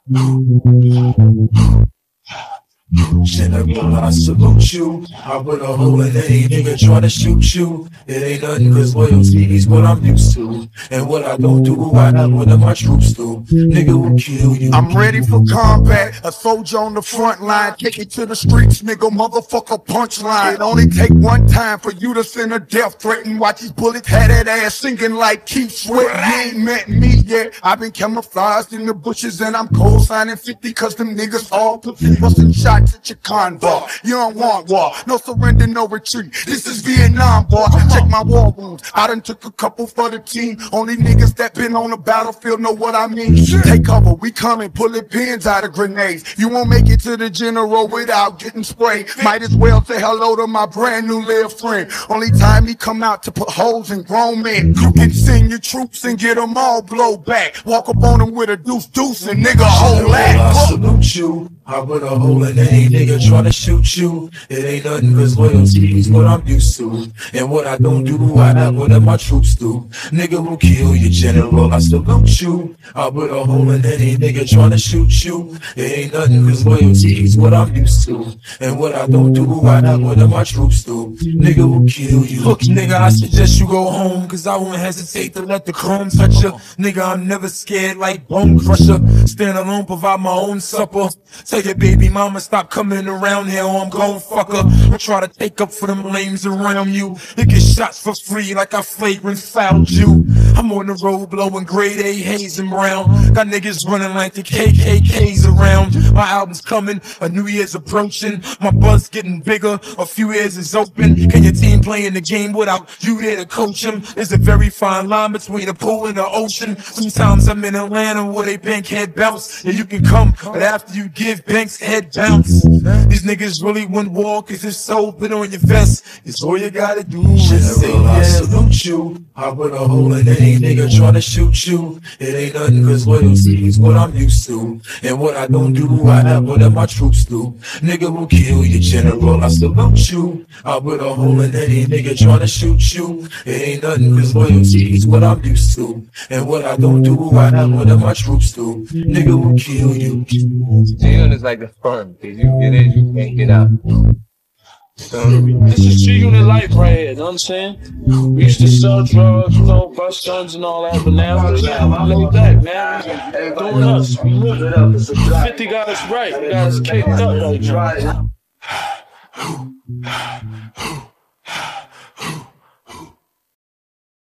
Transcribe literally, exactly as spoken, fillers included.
General, I salute you. I put a hole in any nigga try to shoot you. It ain't nothing cause loyalty is what I'm used to. And what I don't do, I have one of my troops do. Nigga will kill you. I'm ready for combat, a soldier on the front line. Take it to the streets, nigga, motherfucker punchline. It only take one time for you to send a death threat and watch these bullets had that ass singing like Keith Sweat. You ain't met me yet, I've been camouflaged in the bushes and I'm co-signing fifty cause them niggas all pussy busting shots at your convoy. You don't want war, no surrender, no retreat. This is Vietnam, boy. Check my war wounds. I done took a couple for the team. Only niggas that been on the battlefield know what I mean. Take cover, we coming, pulling pins out of grenades. You won't make it to the general without getting sprayed. Might as well say hello to my brand new little friend. Only time he come out to put holes in grown men. You can send your troops and get them all blow back. Walk up on them with a deuce deuce and nigga hold that. I salute you. I put a hole in any nigga try to shoot you. It ain't nothing cause loyalty is what I'm used to. And what I don't do, I have what my troops do. Nigga will kill you, general, I salute you. I put a hole in any nigga try to shoot you. It ain't nothing cause loyalty is what I'm used to. And what I don't do, I have what my troops do. Nigga will kill you. Look, nigga, I suggest you go home, cause I won't hesitate to let the chrome touch you. Nigga, I'm never scared like Bone Crusher. Stand alone, provide my own supper. Tell your baby mama stop coming around here or I'm gon' fuck her. I try to take up for them lames around you. You get shots for free like I flagrant fouled you. I'm on the road blowing grade A haze and brown. Got niggas running like the K K Ks around. My album's coming, a new year's approaching. My buzz getting bigger, a few years is open. Can your team playing the game without you there to coach them? There's a very fine line between a pool and the ocean. Sometimes I'm in Atlanta where they bank head bounce. Yeah, you can come, but after you give banks head bounce. These niggas really wouldn't walk cause it's so put on your vest. It's all you gotta do is say I yes. salute you. I put a hole in any nigga try to shoot you. It ain't nothing cause loyalty is what I'm used to. And what I don't do, I have what my troops do. Nigga will kill you, general, I salute you. I put a hole in any nigga try to shoot you. It ain't nothing cause loyalty is what I'm used to. And what I don't do, I have what my troops do. Nigga will kill you. Tryin is like the firm, cause you get in, you can't get out. This is G Unit life right here, you know what I'm saying? We used to sell drugs, you know, bust guns and all that, but now we're laid back, man. We're doing us, we living. fifty got us right, we got us caked up right now.